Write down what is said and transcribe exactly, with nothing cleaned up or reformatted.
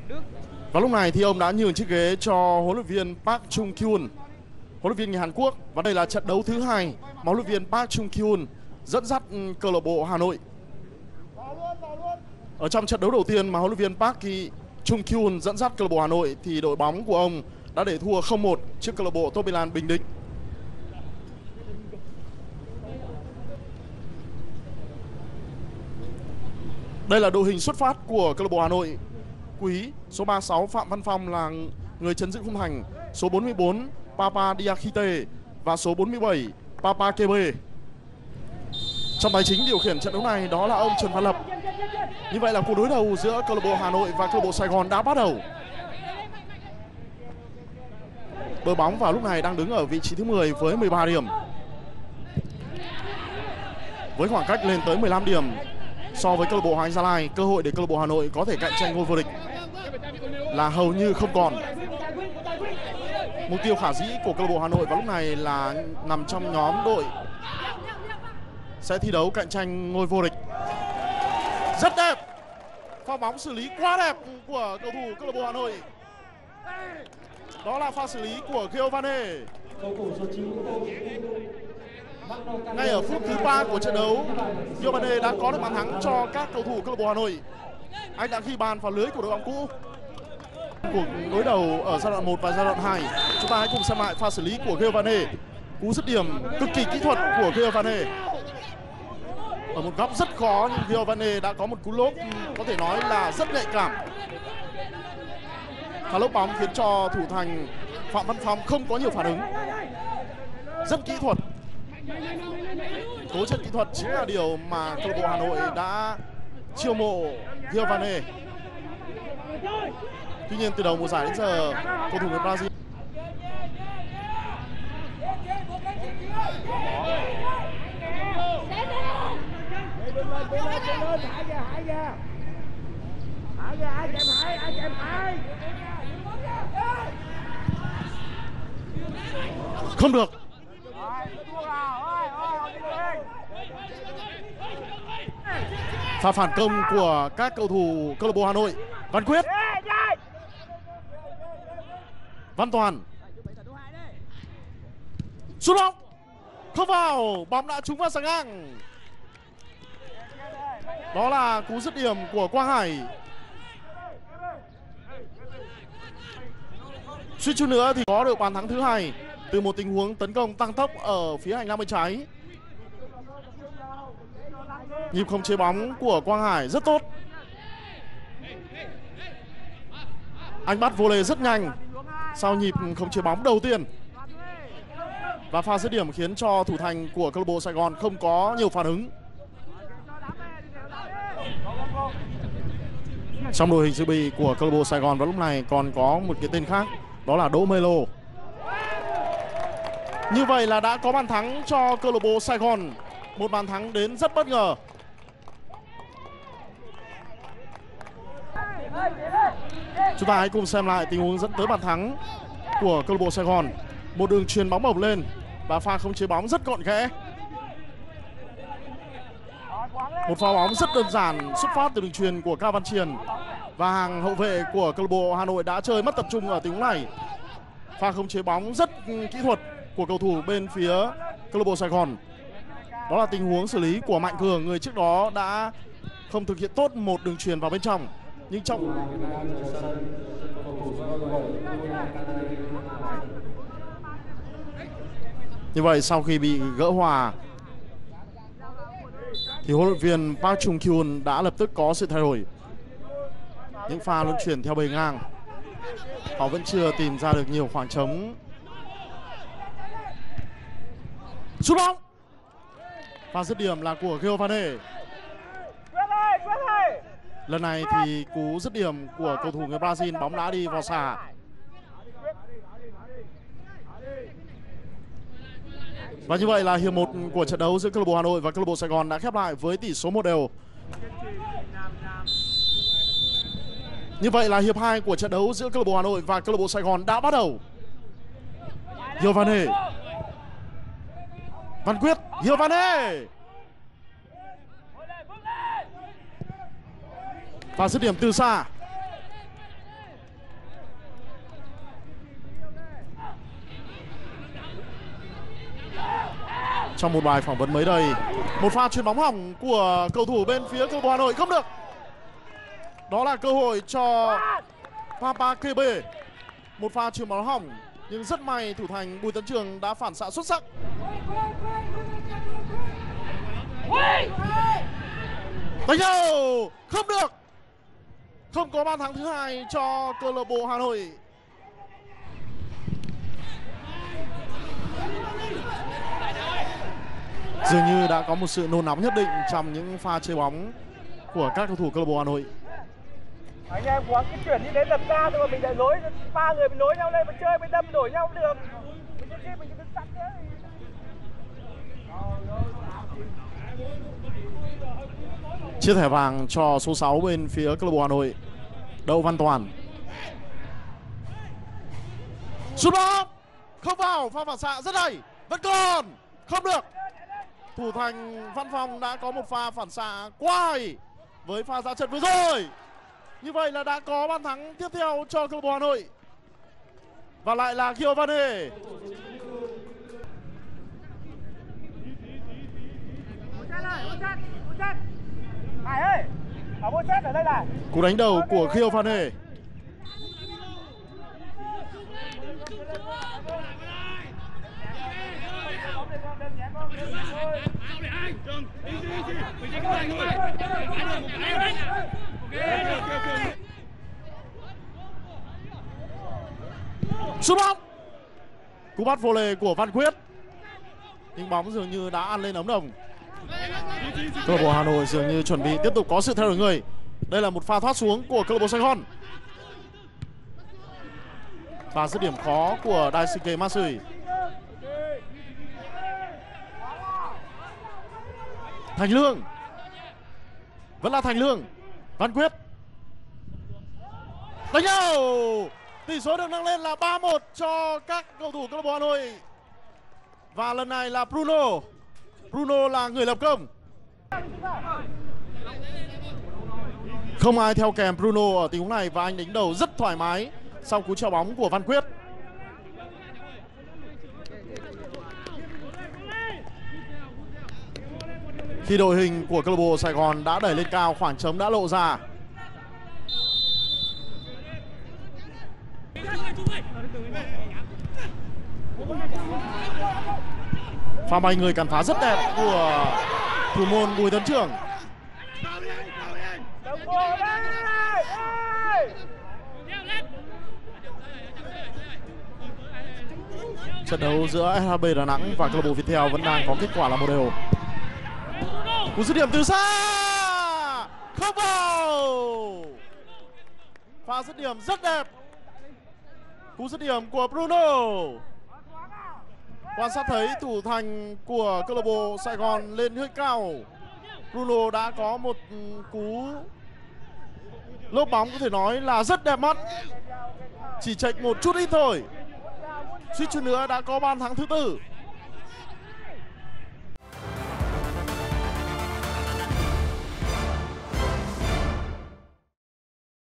Và lúc này thì ông đã nhường chiếc ghế cho huấn luyện viên Park Chung Kyun, huấn luyện viên người Hàn Quốc. Và đây là trận đấu thứ hai mà huấn luyện viên Park Chung Kyun dẫn dắt câu lạc bộ Hà Nội. Ở trong trận đấu đầu tiên mà huấn luyện viên Park Chung Kyun dẫn dắt câu lạc bộ Hà Nội thì đội bóng của ông đã để thua không một trước câu lạc bộ Top Milan Bình Định. Đây là đội hình xuất phát của câu lạc bộ Hà Nội. Quý số ba mươi sáu Phạm Văn Phong là người chấn giữ khung thành, số bốn mươi bốn Papa Diakite và số bốn mươi bảy Papa Kebe. Trong tài chính điều khiển trận đấu này đó là ông Trần Văn Lập. Như vậy là cuộc đối đầu giữa câu lạc bộ Hà Nội và câu lạc bộ Sài Gòn đã bắt đầu. Đội bóng vào lúc này đang đứng ở vị trí thứ mười với mười ba điểm. Với khoảng cách lên tới mười lăm điểm so với câu lạc bộ Hoàng Anh Gia Lai, cơ hội để câu lạc bộ Hà Nội có thể cạnh tranh ngôi vô địch là hầu như không còn. Mục tiêu khả dĩ của câu lạc bộ Hà Nội vào lúc này là nằm trong nhóm đội sẽ thi đấu cạnh tranh ngôi vô địch. Rất đẹp, pha bóng xử lý quá đẹp của cầu thủ câu lạc bộ Hà Nội. Đó là pha xử lý của Giovane. Ngay ở phút thứ ba của trận đấu, Giovane đã có được bàn thắng cho các cầu thủ câu lạc bộ Hà Nội. Anh đã ghi bàn vào lưới của đội bóng cũ. Cuộc đối đầu ở giai đoạn một và giai đoạn hai, chúng ta hãy cùng xem lại pha xử lý của Giovane. Cú dứt điểm cực kỳ kỹ thuật của Giovane. Ở một góc rất khó nhưng Giovane đã có một cú lốp có thể nói là rất nhạy cảm. Pha lốp bóng khiến cho thủ thành Phạm Văn Phong không có nhiều phản ứng. Rất kỹ thuật. Tố chất kỹ thuật chính là điều mà câu lạc bộ Hà Nội đã chiêu mộ Giovane. Tuy nhiên từ đầu mùa giải đến giờ, cầu thủ người Brazil không được. Pha phản công của các cầu thủ câu lạc bộ Hà Nội. Văn Quyết, Văn Toàn, sút bóng không vào, bóng đã trúng vào sàng ngang. Đó là cú dứt điểm của Quang Hải. Suýt chút nữa thì có được bàn thắng thứ hai từ một tình huống tấn công tăng tốc ở phía hành lang bên trái. Nhịp khống chế bóng của Quang Hải rất tốt. Anh bắt volley rất nhanh sau nhịp khống chế bóng đầu tiên. Và pha dứt điểm khiến cho thủ thành của câu lạc bộ Sài Gòn không có nhiều phản ứng. Trong đội hình dự bị của câu lạc bộ Sài Gòn vào lúc này còn có một cái tên khác, đó là Đỗ Melo. Như vậy là đã có bàn thắng cho câu lạc bộ Sài Gòn, một bàn thắng đến rất bất ngờ. Chúng ta hãy cùng xem lại tình huống dẫn tới bàn thắng của câu lạc bộ Sài Gòn. Một đường chuyền bóng bổng lên và pha khống chế bóng rất gọn ghẽ. Một pha bóng rất đơn giản xuất phát từ đường chuyền của Cao Văn Triền. Và hàng hậu vệ của câu lạc bộ Hà Nội đã chơi mất tập trung ở tình huống này. Pha khống chế bóng rất kỹ thuật của cầu thủ bên phía câu lạc bộ Sài Gòn. Đó là tình huống xử lý của Mạnh Cường, người trước đó đã không thực hiện tốt một đường chuyền vào bên trong. Nhưng trong như vậy sau khi bị gỡ hòa thì huấn luyện viên Park Chung Kyun đã lập tức có sự thay đổi. Những pha luân chuyển theo bề ngang, họ vẫn chưa tìm ra được nhiều khoảng trống. Sút bóng, pha dứt điểm là của Giovane. Lần này thì cú dứt điểm của cầu thủ người Brazil, bóng đã đi vào xà. Và như vậy là hiệp một của trận đấu giữa câu lạc bộ Hà Nội và câu lạc bộ Sài Gòn đã khép lại với tỷ số một đều. Như vậy là hiệp hai của trận đấu giữa câu lạc bộ Hà Nội và câu lạc bộ Sài Gòn đã bắt đầu. Giovane, Văn Quyết, Giovane. Và dứt điểm từ xa. trong một bài phỏng vấn mới đây. Một pha chuyền bóng hỏng của cầu thủ bên phía câu lạc bộ Hà Nội không được. Đó là cơ hội cho Papa Kebe. Một pha chuyền bóng hỏng nhưng rất may thủ thành Bùi Tấn Trường đã phản xạ xuất sắc. Đánh đầu không được. Không có bàn thắng thứ hai cho câu lạc bộ Hà Nội. Dường như đã có một sự nôn nóng nhất định trong những pha chơi bóng của các cầu thủ câu lạc bộ Hà Nội. Anh em cố gắng cái chuyển đi đến lập ra thôi mà mình lại nối ba người mình nối nhau lên mà chơi mình đâm đổi nhau cũng được. Mình chơi mình cứ sẵn thế. Chiếc thẻ vàng cho số sáu bên phía câu lạc bộ Hà Nội, Đậu Văn Toàn. Sút bóng không vào, pha phản xạ rất hay, vẫn còn không được. Thủ thành Văn Phong đã có một pha phản xạ quá hay với pha ra trận vừa rồi. Như vậy là đã có bàn thắng tiếp theo cho câu lạc bộ Hà Nội. Và lại là Giovanni. Hải ơi, ở một set ở đây này. Cú đánh đầu của Giovanni. Sút bóng. Cú bắt vô lề của Văn Quyết. Nhưng bóng dường như đã ăn lên ống đồng. Câu lạc bộ Hà Nội dường như chuẩn bị tiếp tục có sự thay đổi người. Đây là một pha thoát xuống của câu lạc bộ Sài Gòn. Pha dứt điểm khó của Daisuke Matsui. Thành Lương. Vẫn là Thành Lương. Văn Quyết. Đánh đầu. Tỷ số được nâng lên là ba một cho các cầu thủ câu lạc bộ Hà Nội. Và lần này là Bruno. Bruno là người lập công. Không ai theo kèm Bruno ở tình huống này và anh đánh đầu rất thoải mái sau cú treo bóng của Văn Quyết. Khi đội hình của câu lạc bộ Sài Gòn đã đẩy lên cao, khoảng trống đã lộ ra. Pha bay người cản phá rất đẹp của thủ môn Bùi Tấn Trường. Trận đấu giữa ét hát bê Đà Nẵng và câu lạc bộ Viettel vẫn đang có kết quả là một đều. Cú dứt điểm từ xa không vào. Pha dứt điểm rất đẹp. Cú dứt điểm của Bruno. Quan sát thấy thủ thành của câu lạc bộ Sài Gòn lên hơi cao. Bruno đã có một cú lốp bóng có thể nói là rất đẹp mắt. Chỉ chệch một chút ít thôi. Suýt chút nữa đã có bàn thắng thứ tư.